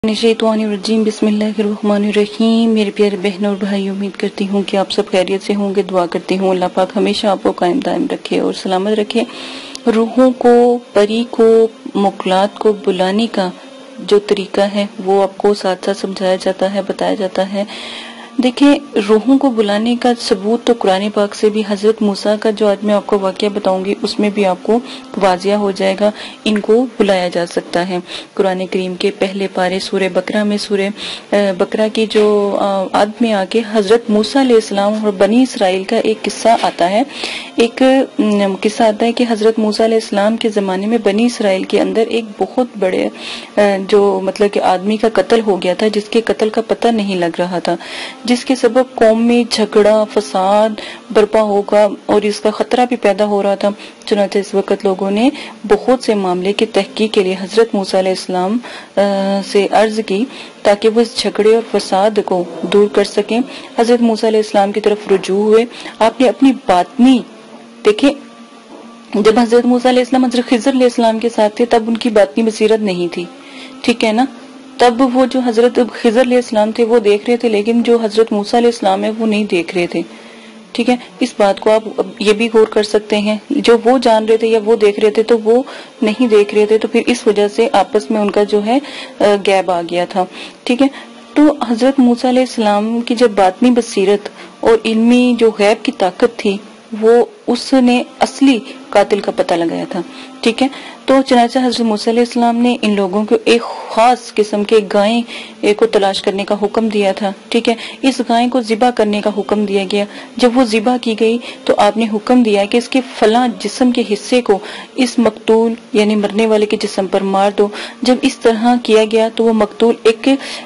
रजीम बिस्मिल्लाहिर्रहमानिर्रहीम। मेरे प्यारे बहनों और भाई, उम्मीद करती हूँ कि आप सब खैरियत से होंगे। दुआ करती हूँ अल्लाह पाक हमेशा आपको कायम दायम रखे और सलामत रखे। रूहों को, परी को, मुकलात को बुलाने का जो तरीका है वो आपको साथ साथ समझाया जाता है, बताया जाता है। देखिए, रूहों को बुलाने का सबूत तो कुरान पाक से भी, हजरत मूसा का जो आज मैं आपको वाकया बताऊंगी उसमें भी आपको वाजिया हो जाएगा। इनको बुलाया जा सकता है। कुरान करीम के पहले पारे सूरह बकरा में, सूरह बकरा की जो आद में आके हजरत मूसा अलैहिस्सलाम और बनी इसराइल का एक किस्सा आता है। एक किस्सा आता है कि हजरत मूसा अलैहिस्सलाम के जमाने में बनी इसराइल के अंदर एक बहुत बड़े जो मतलब कि आदमी का कत्ल हो गया था, जिसके कत्ल का पता नहीं लग रहा था, जिसके सबब कौम में झगड़ा फसाद बर्पा होगा और इसका खतरा भी पैदा हो रहा था। चुनांचे इस वक्त लोगों ने बहुत से मामले की तहकीक के लिए हजरत मूसा अलैहिस्सलाम से अर्ज की ताकि वो इस झगड़े और फसाद को दूर कर सकें। हजरत मूसा अलैहिस्सलाम की तरफ रुजू हुए। आपने अपनी बातनी देखे, जब हजरत मूसा अलैहिस्सलाम हजरत खिजर अलैहिस्सलाम के साथ थे तब उनकी बातनी बसीरत नहीं थी, ठीक है ना। तब वो जो हजरत खिजर अलैहिस्सलाम थे वो देख रहे थे, लेकिन जो हजरत मूसा अलैहिस्सलाम है वो नहीं देख रहे थे, ठीक है। इस बात को आप ये भी गौर कर सकते हैं, जो वो जान रहे थे या वो देख रहे थे तो वो नहीं देख रहे थे, तो फिर इस वजह से आपस में उनका जो है गैप आ गया था, ठीक है। तो हजरत मूसा अलैहिस्सलाम की जब बातनी बसीरत और इल्मी जो गैब की ताकत थी, वो उसने असली कातिल का पता लगाया था, ठीक है। तो चनाचा हजरत मूसा अलैहिस्सलाम ने इन लोगों को एक खास किस्म के गाय को तलाश करने का हुक्म दिया था, ठीक है। इस गाय को ज़िबा करने का हुक्म दिया गया। जब वो ज़िबा की गई तो आपने हुक्म दिया कि इसके फला जिस्म के हिस्से को इस मकतूल यानी मरने वाले के जिस्म पर मार दो। जब इस तरह किया गया तो वो मकतूल एक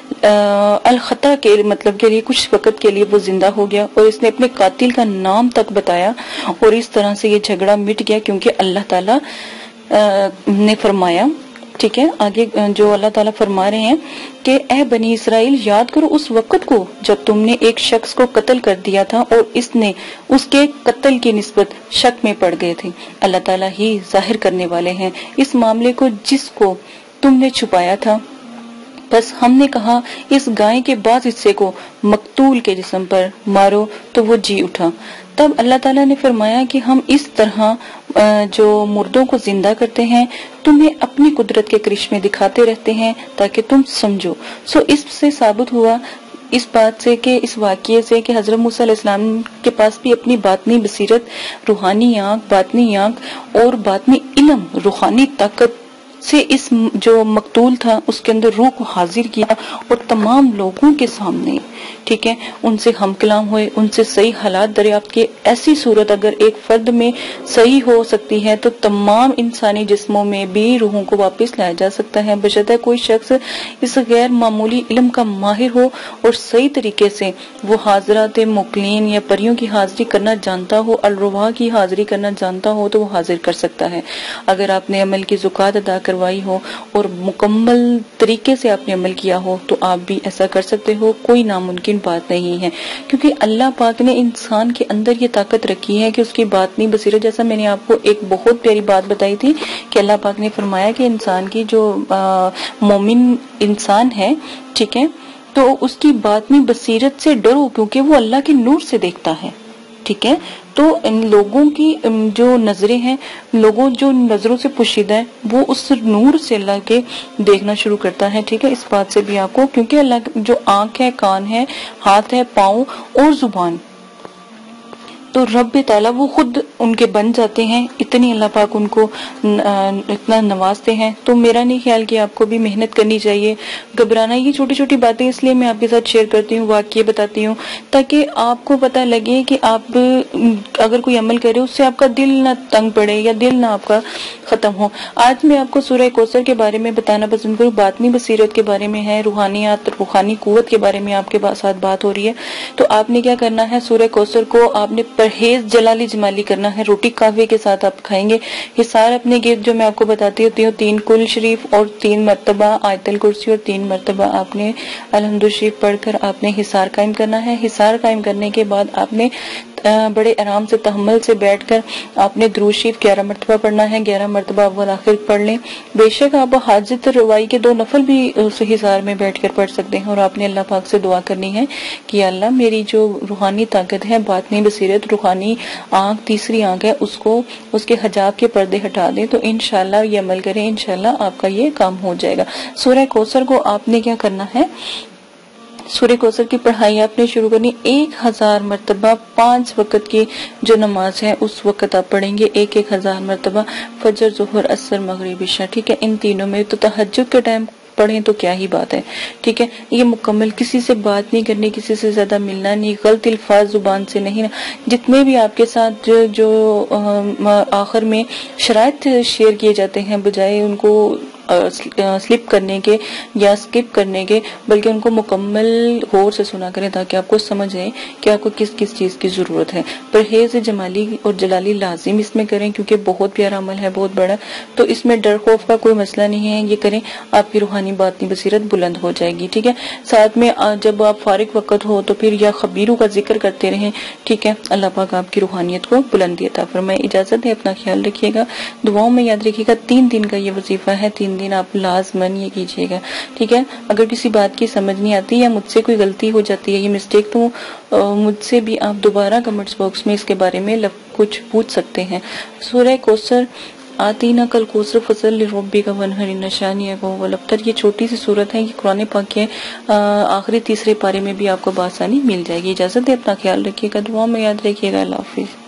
अल खता के मतलब के लिए कुछ वक्त के लिए वो जिंदा हो गया और इसने अपने कातिल का नाम तक बताया और इस तरह से ये झगड़ा मिट गया, क्योंकि अल्लाह ताला ने फरमाया, ठीक है। आगे जो अल्लाह ताला फरमा रहे हैं कि ए बनी इसराइल, याद करो उस वक्त को जब तुमने एक शख्स को कत्ल कर दिया था और इसने उसके कत्ल की निस्बत शक में पड़ गए थे। अल्लाह ताला ही जाहिर करने वाले हैं इस मामले को जिसको तुमने छुपाया था। बस हमने कहा इस गाय के बाद हिस्से को मकतूल के जिस्म पर मारो तो वो जी उठा। तब अल्लाह ताला ने फरमाया कि हम इस तरह जो मुर्दों को जिंदा करते हैं, तुम्हें अपनी कुदरत के करिश्मे दिखाते रहते हैं ताकि तुम समझो। सो इससे साबित हुआ इस बात से कि इस वाक़ये से कि हजरत मूसा अलैहिस्सलाम के पास भी अपनी बातनी बसीरत, रूहानी आँख, बातनी आँख और बातनी इल्म, रूहानी ताकत से इस जो मकतूल था उसके अंदर रूह को हाजिर किया और तमाम लोगों के सामने, ठीक है, उनसे हम कलाम हुए, उनसे सही हालात दरियाफ्त किए। ऐसी सूरत अगर एक फर्द में सही हो सकती है तो तमाम इंसानी जिस्मों में भी रूहों को वापस लाया जा सकता है, बशर्ते कोई शख्स इस गैर मामूली इल्म का माहिर हो और सही तरीके से वो हाजरात मुकलीन या परियों की हाजिरी करना जानता हो, अलरुहा की हाजिरी करना जानता हो तो वो हाजिर कर सकता है। अगर आपने अमल की ज़ुकात अदा करवाई हो और मुकम्मल तरीके से आपने अमल किया हो तो आप भी ऐसा कर सकते हो, कोई नामुमकिन बात नहीं है, क्योंकि अल्लाह पाक ने इंसान के अंदर ये ताकत रखी है कि उसकी बातनी बसीरत, जैसा मैंने आपको एक बहुत प्यारी बात बताई थी कि अल्लाह पाक ने फरमाया कि इंसान की जो मोमिन इंसान है, ठीक है, तो उसकी बातनी बसीरत से डरो क्योंकि वो अल्लाह के नूर से देखता है, ठीक है। तो इन लोगों की जो नजरें हैं, लोगों जो नजरों से पोशीदा है वो उस नूर से अल्लाह के देखना शुरू करता है, ठीक है। इस बात से भी आपको, क्योंकि अल्लाह जो आंख है, कान है, हाथ है, पाँव और जुबान, तो रब ताला वो खुद उनके बन जाते हैं। इतनी अल्लाह पाक उनको इतना नवाजते हैं। तो मेरा नहीं ख्याल कि आपको भी मेहनत करनी चाहिए, घबराना, ये छोटी छोटी बातें इसलिए मैं आपके साथ शेयर करती हूँ, वाकये बताती हूँ ताकि आपको पता लगे कि आप अगर कोई अमल करे उससे आपका दिल ना तंग पड़े या दिल ना आपका खत्म हो। आज मैं आपको सूरह कौसर के बारे में बताना पसंद करूँ, बातनी बसीरत के बारे में है, रूहानियात, रूहानी कुव्वत के बारे में आपके साथ बात हो रही है। तो आपने क्या करना है, सूरह कौसर को आपने परहेज जलाली जमाली करना है, रोटी कावे के साथ आप खाएंगे। ये सारे अपने गिफ्ट जो मैं आपको बताती होती हूँ, 3 कुल शरीफ और 3 मरतबा आयतल कुर्सी और 3 मरतबा आपने अलहम्दुलिल्लाह शरीफ पढ़कर आपने हिसार कायम करना है। हिसार कायम करने के बाद आपने بڑے آرام سے تحمل سے بیٹھ کر آپ نے درود شریف 11 مرتبہ پڑھنا ہے، 11 مرتبہ اول آخر پڑھ لیں۔ بے شک آپ حاجت روائی کے 2 نفل بھی اس حصار میں بیٹھ کر پڑھ سکتے ہیں، اور آپ نے اللہ پاک سے دعا کرنی ہے کہ اللہ میری جو روحانی طاقت ہے، باطنی بصیرت، روحانی آنکھ، تیسری آنکھ ہے، اس کو اس کے حجاب کے پردے ہٹا دیں۔ تو انشاءاللہ یہ عمل کریں، انشاءاللہ آپ کا یہ کام ہو جائے گا۔ سورہ کوثر کو آپ نے کیا کرنا ہے، سورہ کوثر کی پڑھائی آپ نے شروع کرنی 1000 مرتبہ 5 وقت کی جو نماز ہے اس وقت آپ پڑھیں گے 1000 مرتبہ، فجر، ظہر، عصر، مغرب، عشاء، ٹھیک ہے۔ ان تینوں میں تو تہجد کے ٹائم پڑھیں تو کیا ہی بات ہے، ٹھیک ہے۔ یہ مکمل، کسی سے بات نہیں کرنی، کسی سے زیادہ ملنا نہیں، غلط الفاظ زبان سے نہیں، جتنے بھی آپ کے ساتھ جو آخر میں شرائط شیئر کیے جاتے ہیں بجائے ان کو سلپ کرنے کے یا سکپ کرنے کے، بلکہ ان کو مکمل غور سے سنا کریں تاکہ آپ کو سمجھ آئے کہ آپ کو کس کس چیز کی ضرورت ہے۔ پرہیز جمالی اور جلالی لازم اس میں کریں کیونکہ بہت پیارا عمل ہے، بہت بڑا، تو اس میں ڈر خوف کا کوئی مسئلہ نہیں ہے، یہ کریں آپ کی روحانی باطنی بصیرت بلند ہو جائے گی، ٹھیک ہے۔ ساتھ میں جب آپ فارغ وقت ہو تو پھر یا خبیروں کا ذکر کرتے رہیں، ٹھیک ہے۔ اللہ پاک آپ کی روحانیت کو بلندی عطا فرمائے۔ اجازت ہے، اپنا خیال رکھیے گا، دعاؤں میں یاد رکھیے گا، 3 دن کا یہ وظیفہ ہے، 3 دن آپ لازمن یہ کیجیے گا، ٹھیک ہے۔ اگر کسی بات کی سمجھ نہیں آتی یا مجھ سے کوئی غلطی ہو جاتی ہے، یہ مسٹیک، تو مجھ سے بھی آپ دوبارہ کمنٹس باکس میں اس کے بارے میں کچھ پوچھ سکتے ہیں۔ سورہ کوثر، آتینا کل کوثر فصل لربک وانحر، ان شانئک هو الابتر، یہ چھوٹی سی صورت ہے، یہ قرآن پاک کے آخری تیسرے پارے میں بھی آپ کو بآسانی مل جائے گی۔ اجازت ہے، اپنا خیال رکھیے گا، دعاؤں میں یاد رکھیے گا۔ اللہ حافظ۔